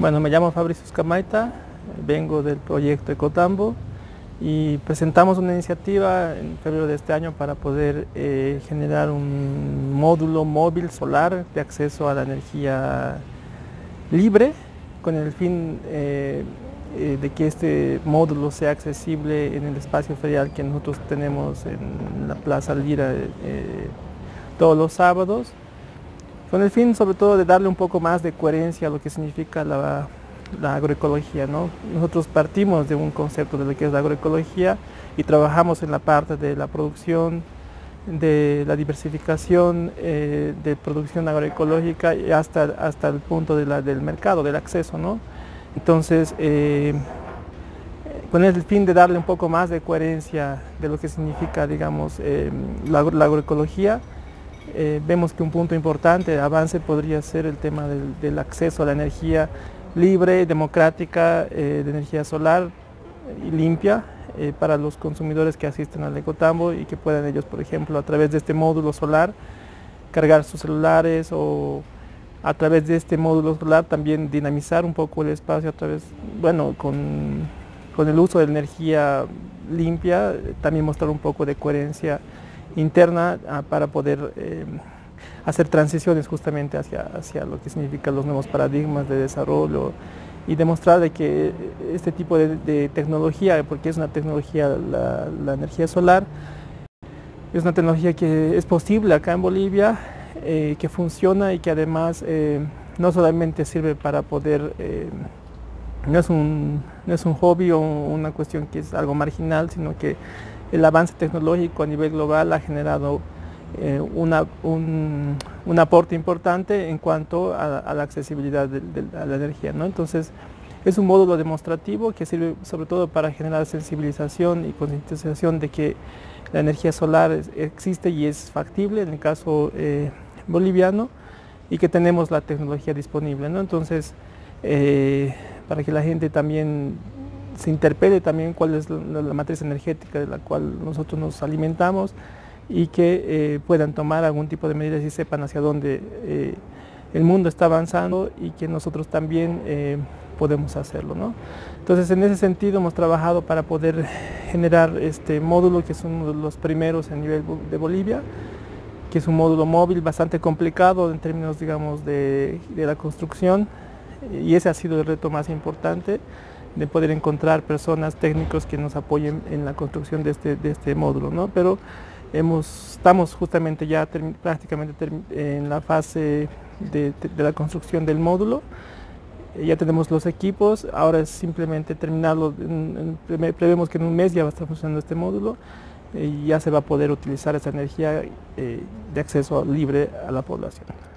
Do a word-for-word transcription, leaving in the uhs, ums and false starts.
Bueno, me llamo Fabricio Escamaita, vengo del proyecto Ecotambo y presentamos una iniciativa en febrero de este año para poder eh, generar un módulo móvil solar de acceso a la energía libre con el fin eh, eh, de que este módulo sea accesible en el espacio ferial que nosotros tenemos en la Plaza Lira eh, todos los sábados, con el fin sobre todo de darle un poco más de coherencia a lo que significa la, la agroecología, ¿no? Nosotros partimos de un concepto de lo que es la agroecología y trabajamos en la parte de la producción, de la diversificación eh, de producción agroecológica y hasta, hasta el punto de la, del mercado, del acceso, ¿no? Entonces, eh, con el fin de darle un poco más de coherencia de lo que significa, digamos, eh, la, la agroecología, Eh, vemos que un punto importante de avance podría ser el tema del, del acceso a la energía libre, democrática, eh, de energía solar y limpia eh, para los consumidores que asisten al Ecotambo y que puedan ellos, por ejemplo, a través de este módulo solar cargar sus celulares o a través de este módulo solar también dinamizar un poco el espacio a través, bueno, con, con el uso de energía limpia, también mostrar un poco de coherencia interna ah, para poder eh, hacer transiciones justamente hacia, hacia lo que significan los nuevos paradigmas de desarrollo y demostrar de que este tipo de, de tecnología, porque es una tecnología, la, la energía solar, es una tecnología que es posible acá en Bolivia, eh, que funciona y que además eh, no solamente sirve para poder, eh, no, es un, no es un hobby o una cuestión que es algo marginal, sino que el avance tecnológico a nivel global ha generado eh, una, un, un aporte importante en cuanto a, a la accesibilidad de, de, a la energía, ¿no? Entonces, es un módulo demostrativo que sirve sobre todo para generar sensibilización y concientización de que la energía solar es, existe y es factible en el caso eh, boliviano y que tenemos la tecnología disponible, ¿no? Entonces, eh, para que la gente también se interpele también cuál es la, la matriz energética de la cual nosotros nos alimentamos y que eh, puedan tomar algún tipo de medidas y sepan hacia dónde eh, el mundo está avanzando y que nosotros también eh, podemos hacerlo, ¿no? Entonces, en ese sentido hemos trabajado para poder generar este módulo que es uno de los primeros a nivel de Bolivia, que es un módulo móvil bastante complicado en términos, digamos, de, de la construcción, y ese ha sido el reto más importante, de poder encontrar personas técnicos que nos apoyen en la construcción de este, de este módulo, ¿no? Pero hemos, estamos justamente ya term, prácticamente term, en la fase de, de, de la construcción del módulo, eh, ya tenemos los equipos, ahora es simplemente terminarlo, en, en, prevemos que en un mes ya va a estar funcionando este módulo y ya se va a poder utilizar esa energía eh, de acceso libre a la población.